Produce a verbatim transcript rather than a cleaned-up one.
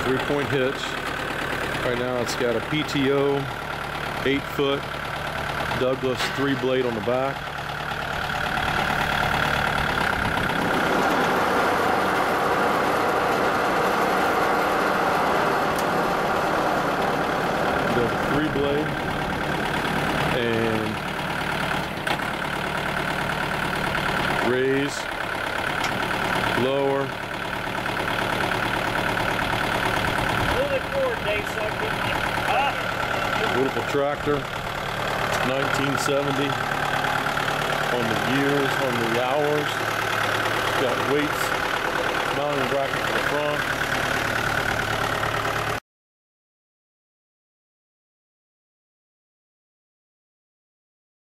Three-point hitch. Right now it's got a P T O eight foot Douglas three blade on the back. The three blade and raise, lower. Move it forward, Dave, so I can ah. Beautiful tractor. nineteen seventy on the gears, on the hours. Got weights, mounting bracket for the front.